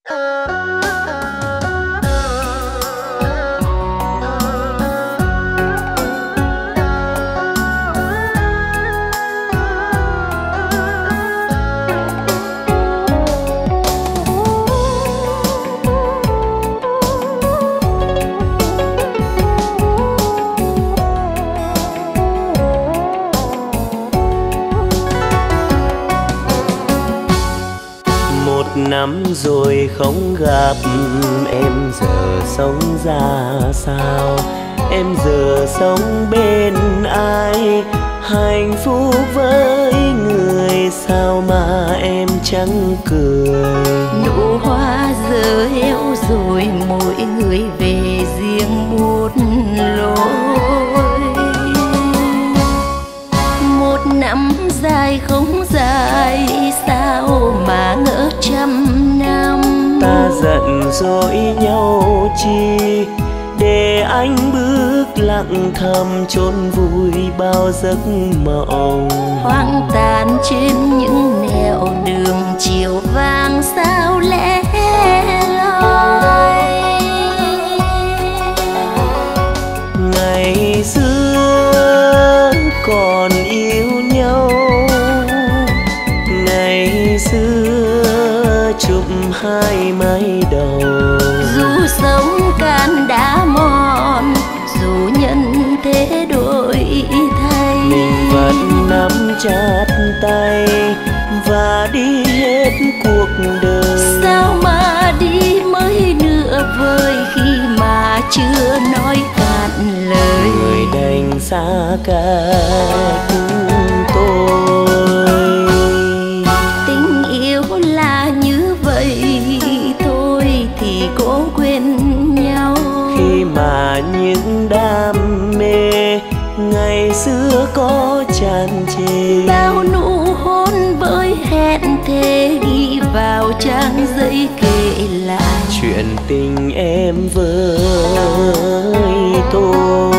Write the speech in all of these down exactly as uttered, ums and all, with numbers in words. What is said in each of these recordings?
Năm rồi không gặp em, giờ sống ra sao? Em giờ sống bên ai? Hạnh phúc với người sao mà em chẳng cười? Nụ hoa giờ héo rồi, mỗi người về riêng một lối. Một năm dài không dài, sao mà ngỡ trăm năm. Ta giận dỗi nhau chi, để anh bước lặng thầm chôn vùi bao giấc mộng. Hoang tàn trên những nẻo đường, chiều vàng sao lẻ loi. Ngày xưa còn yêu nhau, ngày xưa chụp hai mái đầu. Dù sống can đã mòn, dù nhân thế đổi thay, mình vẫn nắm chặt tay và đi hết cuộc đời. sao mà đi mới nửa vời, khi mà chưa nói cạn lời. Người đành xa cách tôi. Tình yêu là như vậy thôi thì cố quên nhau. Khi mà những đam mê ngày xưa có tràn trề, Bao nụ hôn với hẹn thề ghi vào trang giấy kể lại chuyện tình em với tôi.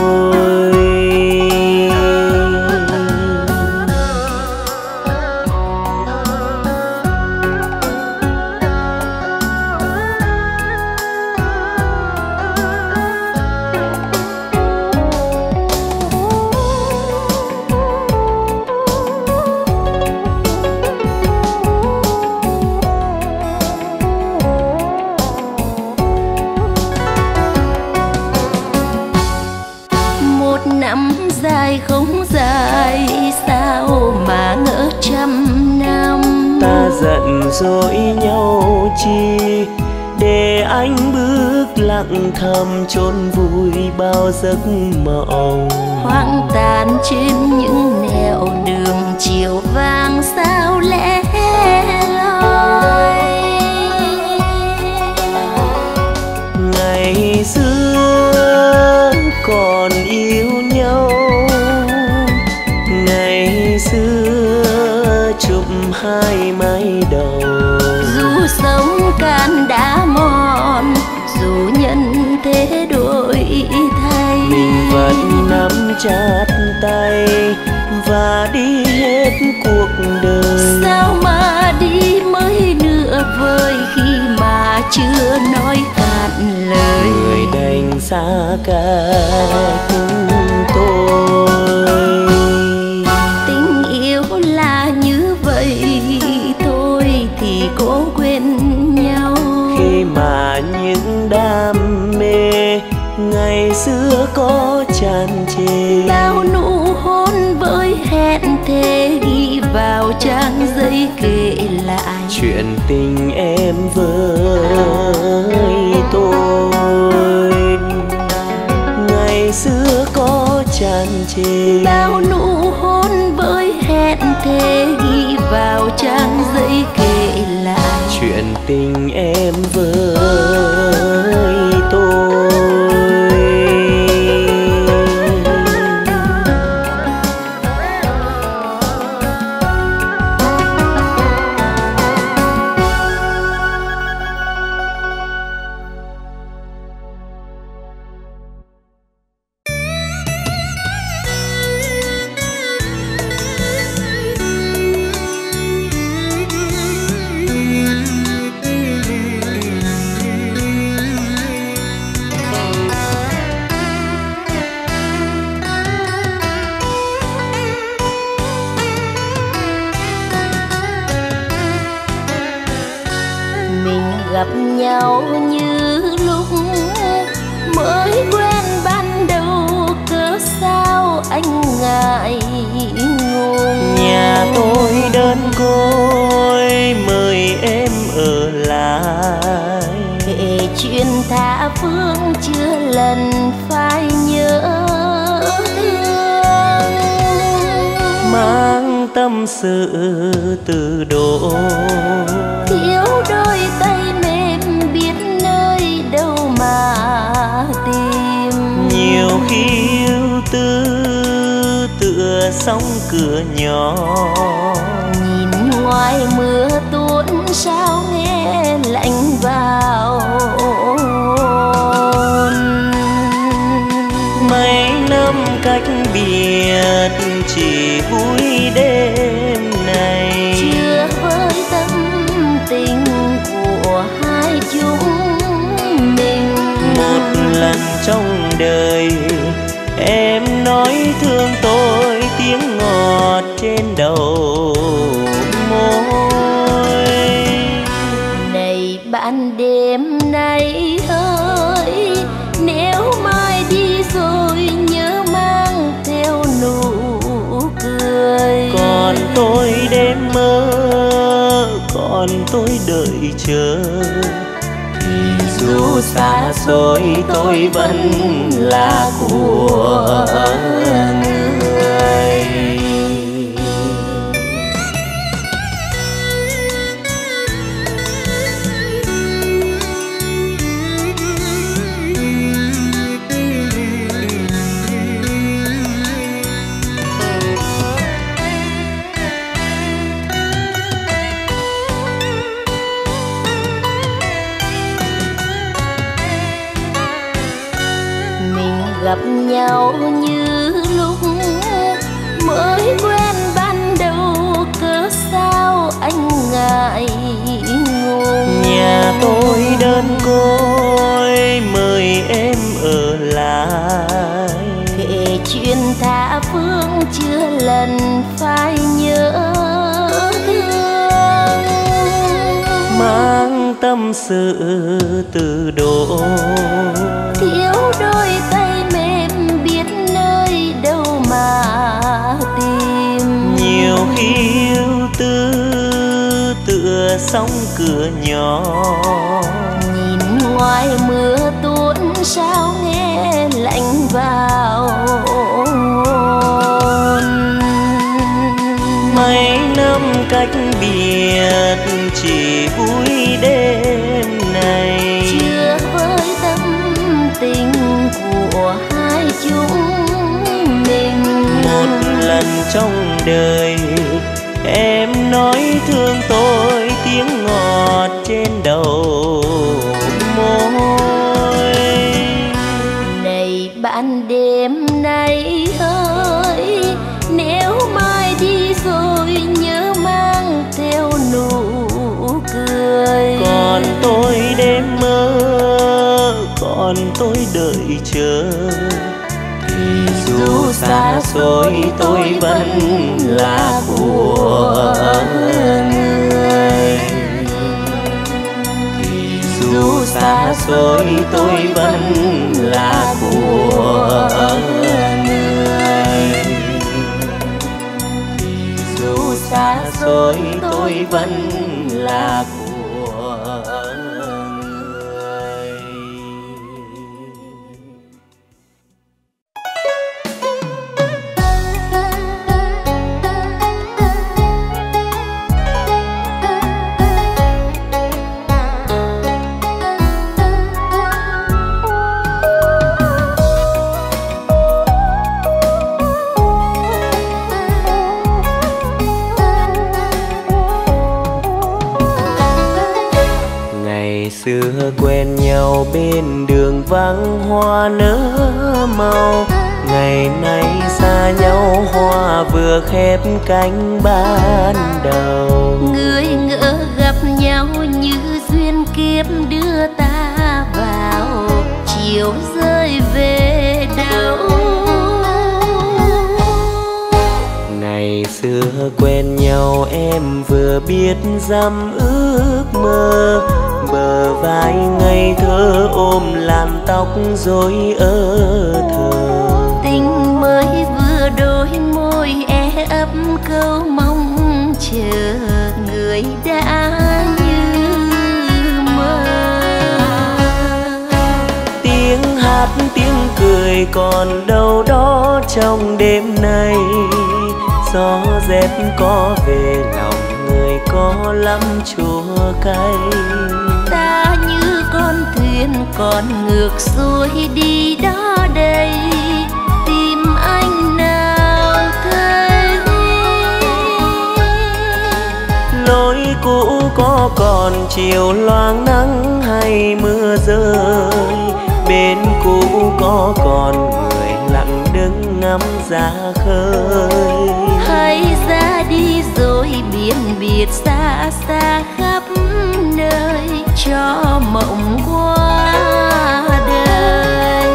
dài không dài, sao mà ngỡ trăm năm. Ta giận dỗi nhau chi, để anh bước lặng thầm chôn vùi bao giấc mộng. Hoang tàn trên những nẻo đường, chiều vàng sao lẻ loi. Ngày xưa còn yêu nhau, ngày xưa chụp hai mái đầu. Dù sống can đã mòn, dù nhân thế đổi thay, mình vẫn nắm chặt tay và đi hết cuộc đời. sao mà đi mới nửa vời, khi mà chưa nói cạn lời. Người đành xa cách tôi. Tình yêu là như vậy thôi thì cố quên nhau. Khi mà những đam mê ngày xưa có tràn trề, Bao nụ hôn với hẹn thề ghi vào trang giấy kể lại chuyện tình em với tôi. Ngày xưa có tràn trề, Bao nụ hôn với hẹn thề ghi vào trang giấy kể lại chuyện tình em với tôi. Mình gặp nhau như lúc mới quen ban đầu, cớ sao anh ngại ngùng. Nhà tôi đơn côi mời em ở lại, kể chuyện tha phương chưa lần phai nhớ thương. Mang tâm sự từ độ, thiếu đôi tay mềm biết nơi đâu mà tìm. nhiều khi ưu tư tựa sóng cửa nhỏ, nhìn ngoài mưa tuôn sao nghe lạnh vào. mấy năm cách biệt chỉ vui đêm này, chưa với tâm tình của hai chúng mình. một lần trong đời em nói thương tôi tiếng ngọt trên đầu môi. Này bạn đêm nay ơi, nếu mai đi rồi nhớ mang theo nụ cười. Còn tôi đêm mơ, còn tôi đợi chờ, thì dù xa xôi tôi vẫn là của người. Gặp nhau như lúc mới quen ban đầu, cớ sao anh ngại ngùng. Nhà tôi đơn côi mời em ở lại, kể chuyện tha phương chưa lần phai nhớ thương. mang tâm sự từ độ, thiếu đôi tay mềm biết nơi đâu mà tìm. nhiều khi ưu tư tựa sóng cửa nhỏ, nhìn ngoài mưa tuôn sao nghe lạnh vào. mấy năm cách biệt chỉ vui đêm này, chưa với tâm tình của hai chúng mình. một lần trong đời em nói thương tôi tiếng ngọt trên đầu môi. Này bạn đêm nay ơi, nếu mai đi rồi nhớ mang theo nụ cười. Còn tôi đêm mơ, còn tôi đợi chờ, thì dù xa xôi tôi vẫn là của người. thì dù xa xôi tôi vẫn là của người. thì dù xa xôi tôi vẫn là của người. Xưa quen nhau bên đường vắng hoa nở màu, ngày nay xa nhau hoa vừa khép cánh ban đầu. Người ngỡ gặp nhau như duyên kiếp đưa ta vào, chiều rơi về đâu. Ngày xưa quen nhau em vừa biết dăm ước mơ, ai ngây thơ ôm làn tóc rối ơ thơ. Tình mới vừa đôi môi e ấp câu mong chờ, người đã như mơ. Tiếng hát tiếng cười còn đâu đó trong đêm nay, gió rét có về lòng người có lắm chua cay. Ta như con thuyền còn ngược xuôi đi đó đây, tìm anh nào thấy. Lối cũ có còn chiều loang nắng hay mưa rơi, bên cũ có còn người lặng đứng ngắm ra khơi. Hay ra đi rồi biển biệt xa xa khắp nơi, cho mộng qua đời.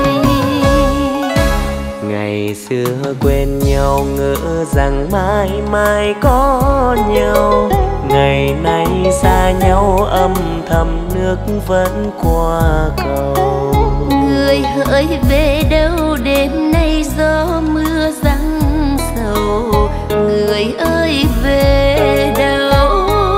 Ngày xưa quen nhau ngỡ rằng mãi mãi có nhau, ngày nay xa nhau âm thầm nước vẫn qua cầu. Người hỡi về đâu đêm nay gió mưa giăng sầu, người ơi về đâu.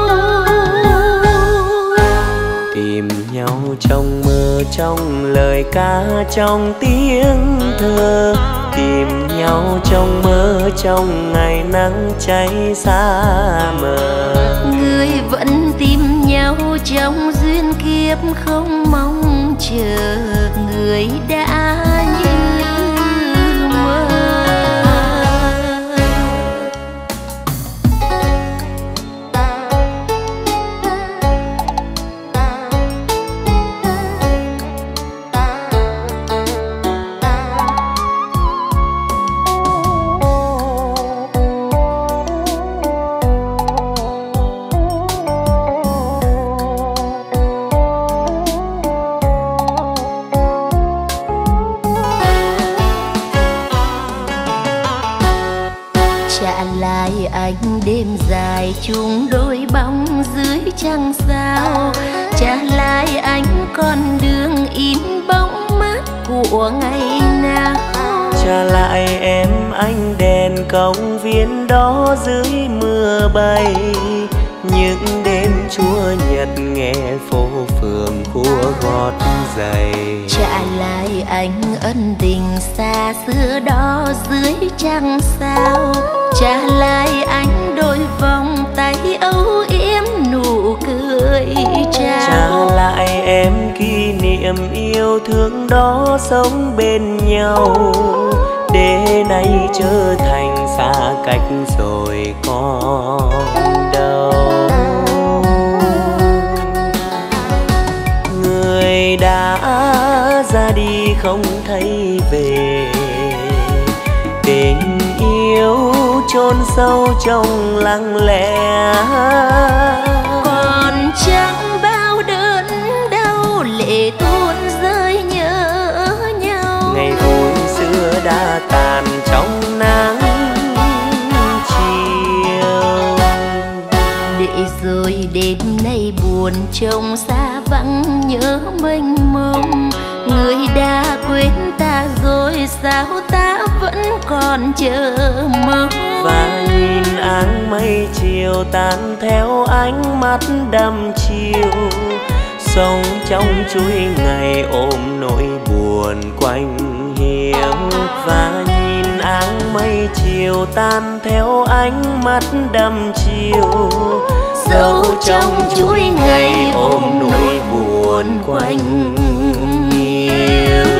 Tìm nhau trong mơ trong lời ca trong tiếng thơ, tìm nhau trong mơ trong ngày nắng cháy xa mờ. Người vẫn tìm nhau trong duyên kiếp không mong chờ, người đã như mơ. Anh đêm dài chung đôi bóng dưới trăng sao, trả lại anh con đường in bóng mát của ngày nào. Trả lại em ánh đèn công viên đó dưới mưa bay, những đêm chúa nhật nghe phố phường khua gót giày. Trả lại anh ân tình xa xưa đó dưới trăng sao, trả lại anh đôi vòng tay âu yếm nụ cười trao. Trả lại em kỷ niệm yêu thương đó sống bên nhau, để nay trở thành xa cách rồi còn đâu. Người đã ra đi không thấy về, tình yêu chôn sâu trong lặng lẽ. Còn chẳng bao đớn đau lệ tuôn rơi nhớ nhau, ngày vui xưa đã tàn trong nắng chiều. để rồi đêm nay buồn trông xa vắng nhớ mênh mông, người đã quên ta rồi sao ta vẫn còn chờ mong. Và nhìn áng mây chiều tan theo ánh mắt đăm chiều, sống trong chuỗi ngày ôm nỗi buồn quanh hiếm. Và nhìn áng mây chiều tan theo ánh mắt đăm chiều, dẫu trong chuỗi ngày ôm nỗi buồn quanh hiếm.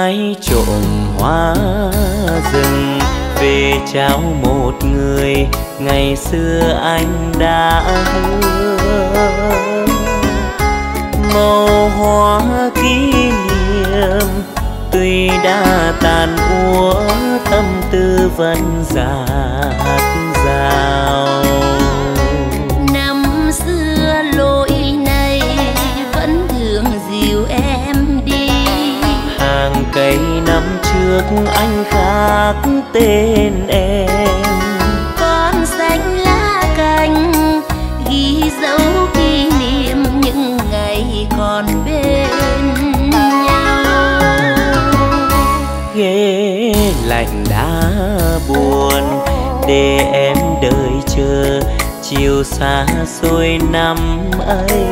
hái trộm hoa rừng về trao một người ngày xưa anh đã hứa. Màu hoa kỷ niệm tuy đã tàn úa, tâm tư vẫn dạt dào. Năm xưa lối này vẫn thường dìu em đi, hàng cây năm trước anh khác tên em. con xanh lá cành ghi dấu kỷ niệm những ngày còn bên nhau. Ghế lạnh đã buồn để em đợi chờ chiều xa xôi năm ấy.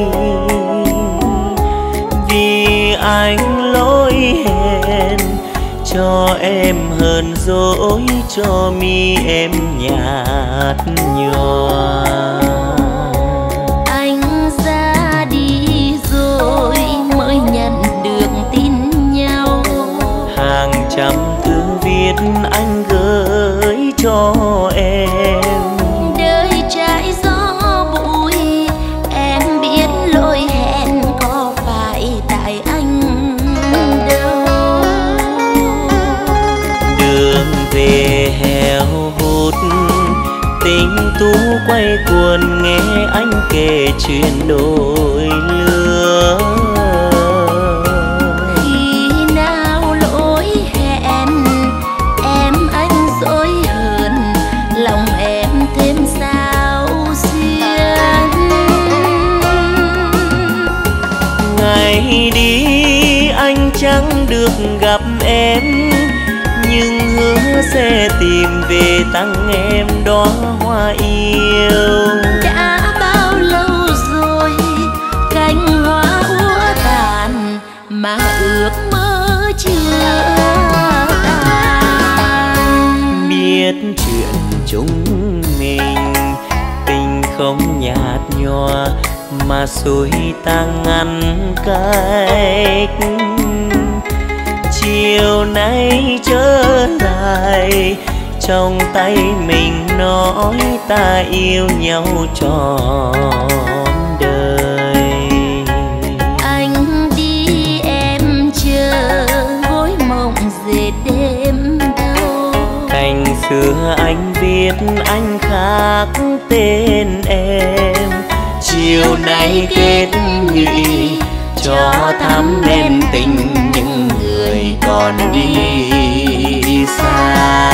Vì anh lỗi hẹn cho em hờn dỗi, cho mi em nhạt nhòa. Anh ra đi rồi mới nhận được tin nhau, hàng trăm thư viết anh gửi cho em. đời trái gió bụi em biết lỗi hẹn có phải tại anh đâu. Đường về heo hút tình tú quay cuồng, nghe anh kể chuyện đôi lứa. Khi nào lỗi hẹn em anh dối hờn, lòng em thêm sao xuyên. Ngày đi anh chẳng được gặp em, nhưng hứa sẽ tìm về tặng em đóa hoa yêu. Đã bao lâu rồi cánh hoa úa tàn mà ước mơ chưa tan. Biết chuyện chúng mình tình không nhạt nhòa, mà xuôi ta ngăn cách. Chiều nay trở lại trong tay mình nói ta yêu nhau trọn đời. Anh đi em chờ gối mộng dệt đêm thâu, Cành xưa anh viết anh khác tên em. Chiều nay kết nghị cho thắm đen tình những người còn đi xa.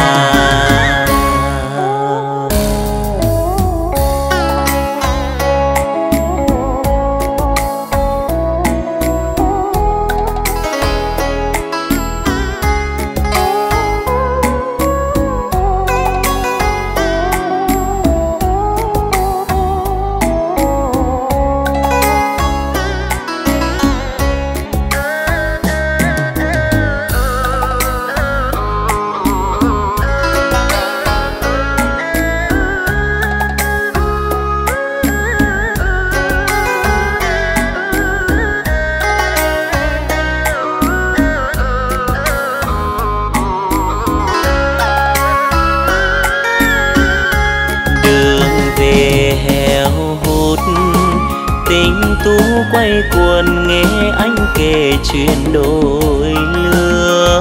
tú quay cuồng nghe anh kể chuyện đôi lứa.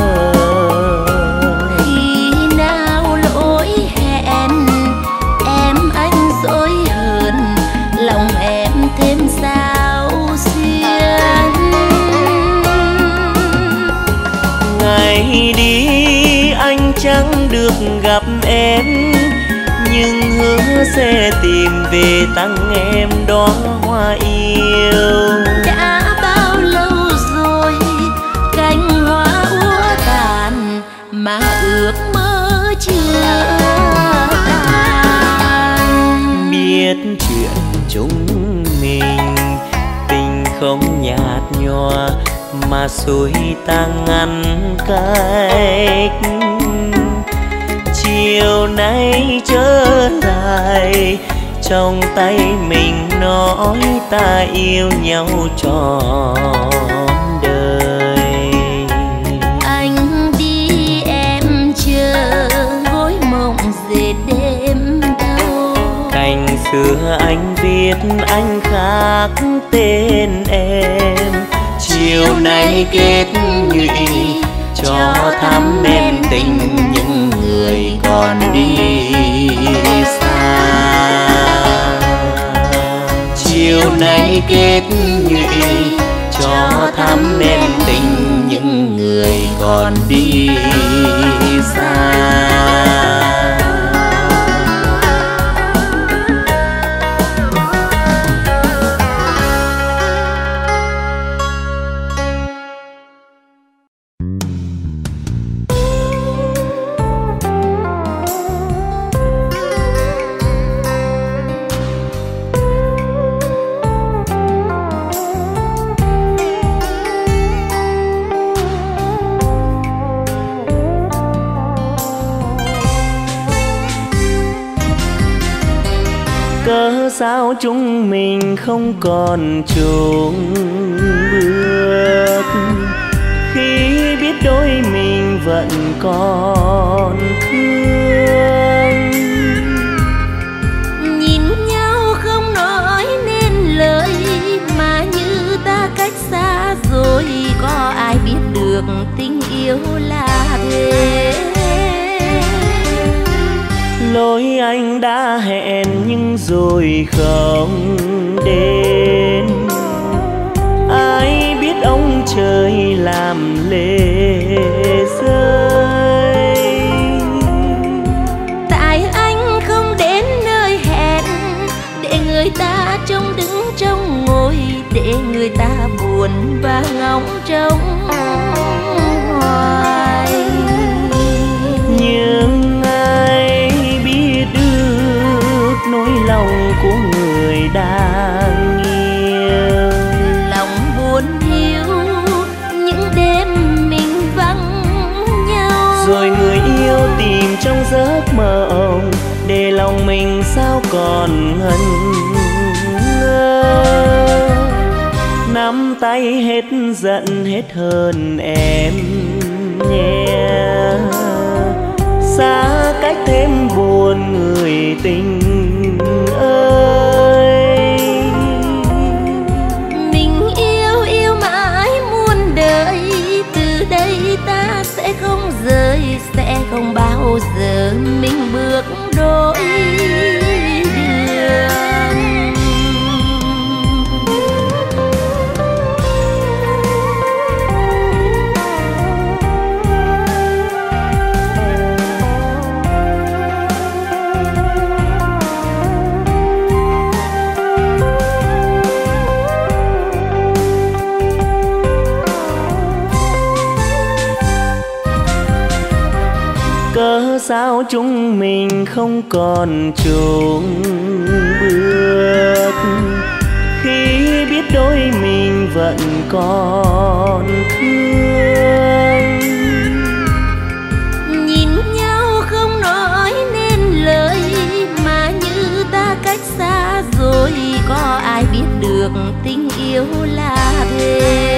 Khi nào lỗi hẹn em anh dối hờn, lòng em thêm sao xuyên. Ngày đi anh chẳng được gặp em, nhưng hứa sẽ tìm về tặng em đóa hoa yêu. Đã bao lâu rồi cánh hoa úa tàn mà ước mơ chưa tan. Biết chuyện chúng mình tình không nhạt nhòa, mà xuôi ta ngăn cách. Chiều nay trở lại trong tay mình nói ta yêu nhau trọn đời. biết anh khác tên em. Chiều nay kết nhụy cho thắm men tình những người còn đi xa. Chiều nay kết nhụy cho thắm men tình những người còn đi xa. Cớ sao chúng mình không còn chung bước, khi biết đôi mình vẫn còn thương. Nhìn nhau không nói nên lời, mà như ta cách xa rồi, có ai biết được tình yêu là thế. Lối anh đã hẹn nhưng rồi không đến, ai biết ông trời làm lệ rơi. Tại anh không đến nơi hẹn, để người ta trông đứng trong ngồi, để người ta buồn và ngóng trông hoài. Nhưng ai biết được nỗi lòng của người đang yêu. Lòng buồn hiu những đêm mình vắng nhau, rồi người yêu tìm trong giấc mơ ông, để lòng mình sao còn ngẩn ngơ. Nắm tay hết giận hết hờn em nhé, xa cách thêm buồn người tình ơi. mình yêu yêu mãi muôn đời, từ đây ta sẽ không rời, sẽ không bao giờ mình bước đôi đường. Cớ sao chúng mình không còn chung bước, khi biết đôi mình vẫn còn thương. Nhìn nhau không nói nên lời, mà như ta cách xa rồi, có ai biết được tình yêu là thế.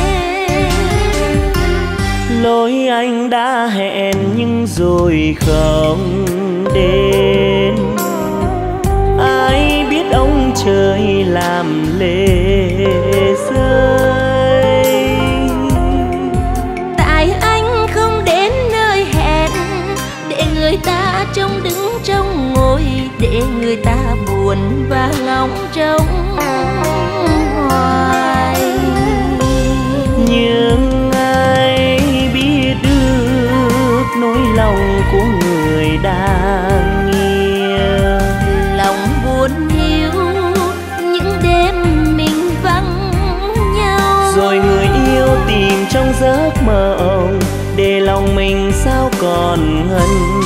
Lối anh đã hẹn nhưng rồi không đến, ai biết ông trời làm lệ rơi. Tại anh không đến nơi hẹn, để người ta trông đứng trong ngồi, để người ta buồn và ngóng trông hoài. Nhưng ai biết được nỗi lòng của người đang yêu. Lòng buồn hiu những đêm mình vắng nhau, rồi người yêu tìm trong giấc mơ ông, để lòng mình sao còn ngẩn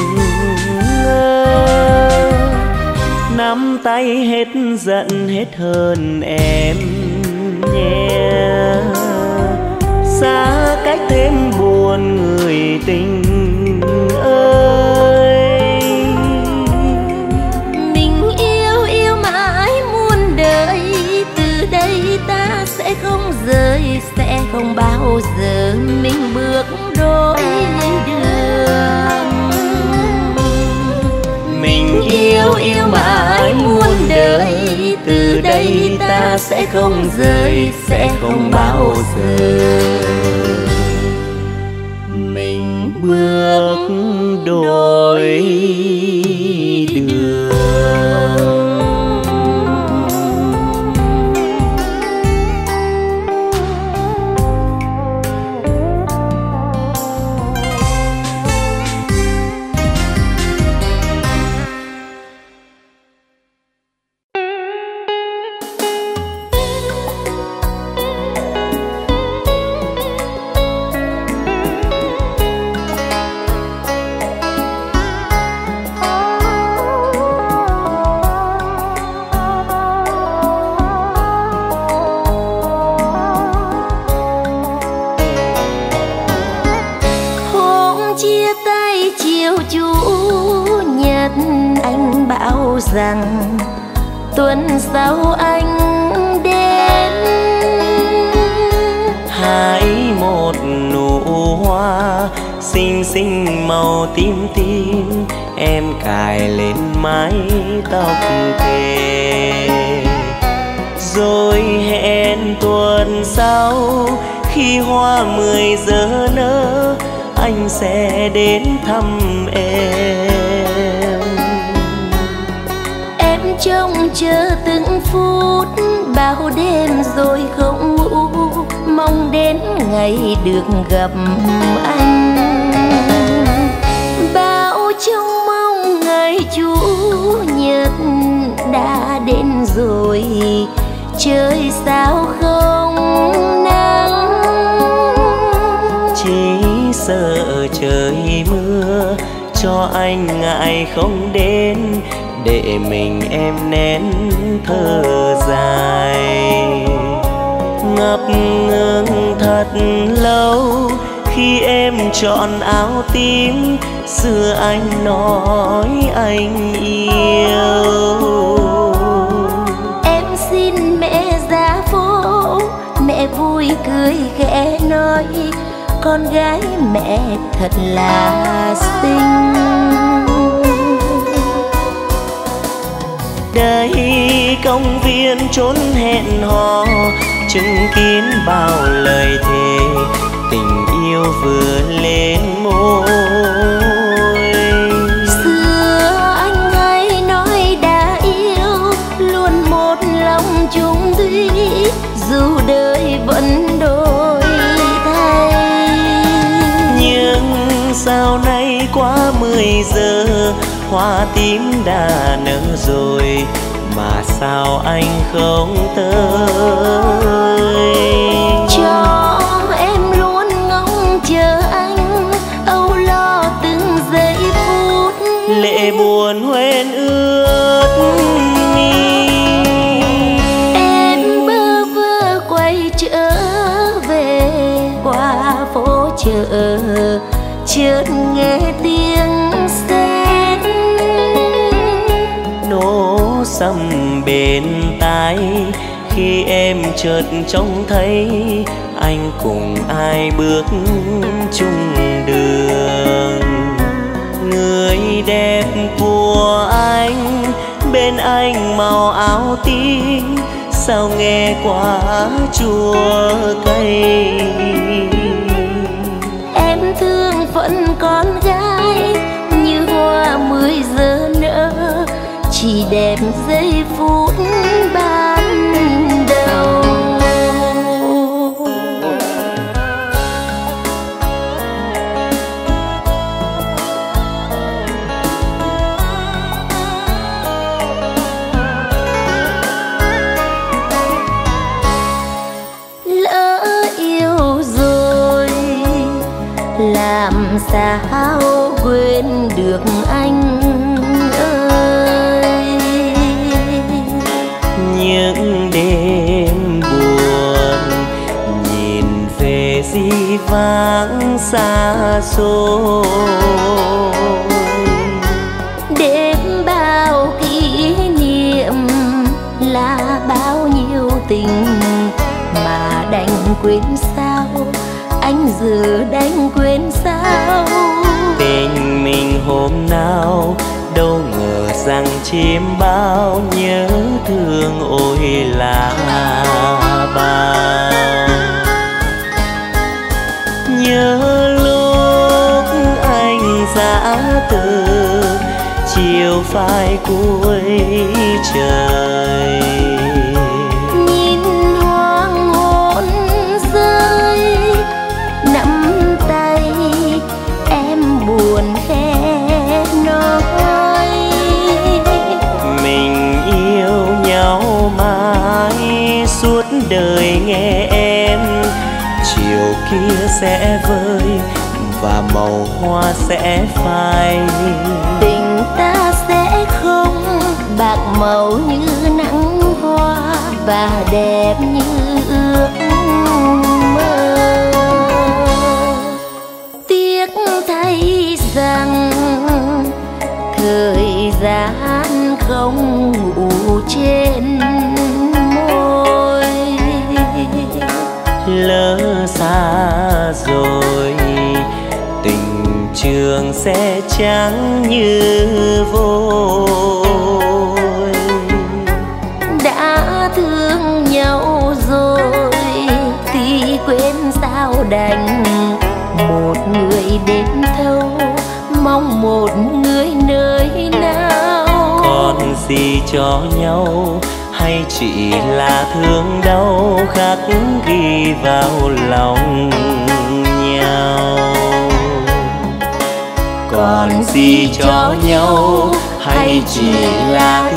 ngơ. Nắm tay hết giận hết hờn em nhé, xa cách thêm buồn người tình ơi. mình yêu yêu mãi muôn đời, từ đây ta sẽ không rời, sẽ không bao giờ mình bước đôi đường. Mình yêu yêu mãi muôn đời, đời, từ đây ta sẽ không rời, sẽ không bao giờ mình bước đôi đường. rằng tuần sau anh đến. Hái một nụ hoa xinh xinh màu tím tím, em cài lên mái tóc thề. Rồi hẹn tuần sau khi hoa mười giờ nở, anh sẽ đến thăm em. Em trông chờ từng phút bao đêm rồi không ngủ, mong đến ngày được gặp anh. Bao trông mong ngày Chủ nhật đã đến rồi, trời sao không nắng. Chỉ sợ trời mưa cho anh ngại không đến, để mình em nén thở dài. Ngập ngừng thật lâu khi em chọn áo tím, xưa anh nói anh yêu. Em xin mẹ ra phố, mẹ vui cười khẽ nói, con gái mẹ thật là xinh. Đây công viên chốn hẹn hò, chứng kiến bao lời thề, tình yêu vừa lên môi. Xưa anh hay nói đã yêu, luôn một lòng chung thủy, dù đời vẫn đổi thay. Nhưng sao nay quá mười giờ, hoa tím đã nở rồi, mà sao anh không tới? Cho em luôn ngóng chờ anh, âu lo từng giây phút, lệ buồn hoen ướt mi. Em bơ vơ quay trở về qua phố chợ, chợt nghe tiếng sét nổ sầm bên tai, khi em chợt trông thấy anh cùng ai bước chung đường. Người đẹp của anh bên anh màu áo tím, sao nghe quá chua cay. Em thương phận con gái như hoa mười giờ nở, chỉ đẹp giây phút ban đầu. Lỡ yêu rồi làm sao quên được anh ơi. Những đêm buồn nhìn về dĩ vãng xa xôi, đêm bao kỷ niệm là bao nhiêu tình mà đành quên sao, anh giờ đành quên sao. tình mình hôm nào đâu ngờ rằng chim bao nhớ thương ôi là bao. Nhớ lúc anh dã từ chiều phai cuối trời, nhìn hoàng hôn rơi nắm tay em buồn khẽ nói mình yêu nhau mãi suốt đời nghe em. Chiều kia sẽ vơi và màu hoa sẽ phai, tình ta sẽ không bạc màu như nắng hoa và đẹp như ước mơ. Tiếc thay rằng thời gian không ngủ trên môi, lỡ xa rồi tình trường sẽ trắng như vôi. Đã thương nhau rồi thì quên sao đành, một người đến thâu mong một người nơi nào. Còn gì cho nhau hay chỉ là thương đau khắc ghi vào lòng nhau. Còn gì cho nhau hay chỉ là